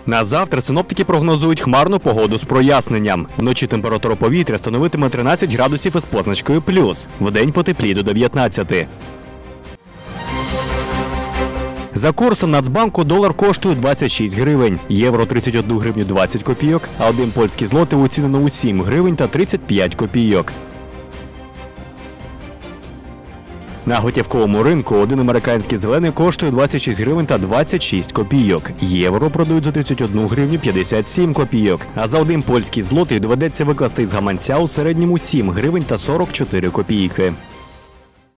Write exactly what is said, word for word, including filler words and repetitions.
На завтра синоптики прогнозують хмарну погоду з проясненням. Вночі температура повітря становитиме тринадцять градусів із позначкою плюс. Вдень потепліє до дев'ятнадцяти. За курсом Нацбанку долар коштує двадцять шість гривень, євро – тридцять одну гривню двадцять копійок, а один польський злотий оцінено у сім гривень та тридцять п'ять копійок. На готівковому ринку один американський зелений коштує двадцять шість гривень та двадцять шість копійок. Євро продають за тридцять одну гривню п'ятдесят сім копійок. А за один польський злотий доведеться викласти із гаманця у середньому сім гривень та сорок чотири копійки.